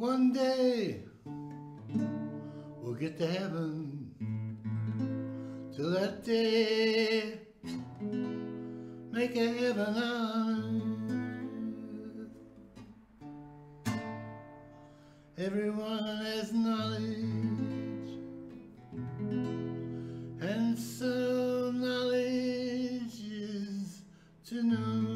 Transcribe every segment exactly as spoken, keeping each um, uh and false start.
One day we'll get to heaven. Till that day, make a heaven on earth. Everyone has knowledge, and so knowledge is to know.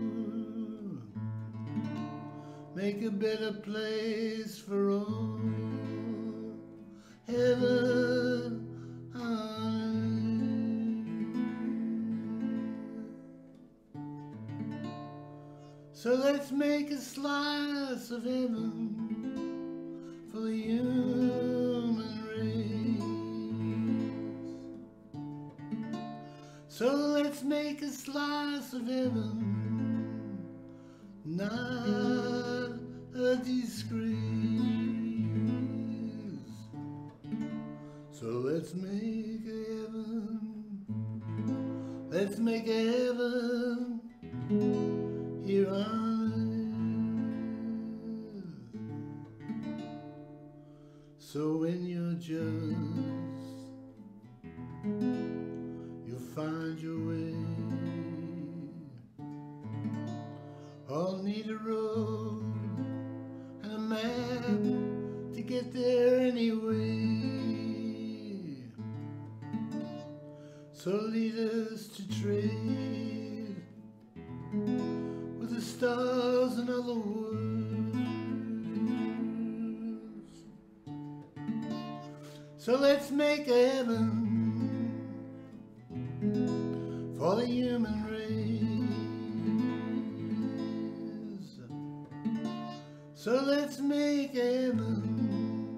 Make a better place for all. Heaven on earth. So let's make a slice of heaven for the human race. So let's make a slice of heaven, not a disgrace. So let's make a heaven, let's make a heaven here on earth. So when you're just, you'll find your way. All need a road and a map to get there anyway. So lead us to trade with the stars and other worlds. So let's make a heaven for the human race. So let's make heaven,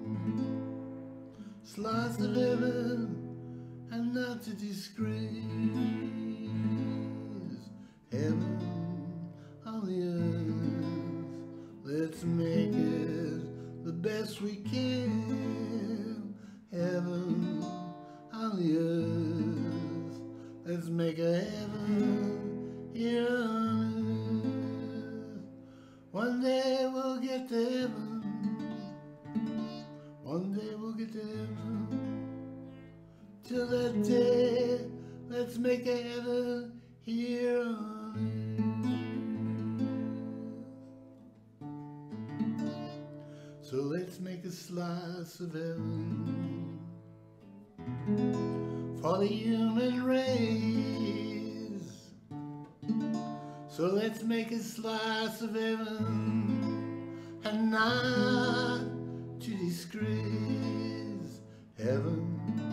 slice of heaven, and not to disgrace. Heaven on the earth, let's make it the best we can. Heaven on the earth, let's make a heaven here on earth. One day we'll get to heaven. One day we'll get to heaven. Till that day, let's make a heaven here on earth. So let's make a slice of heaven for the human race. So let's make a slice of heaven and not to disgrace. Heaven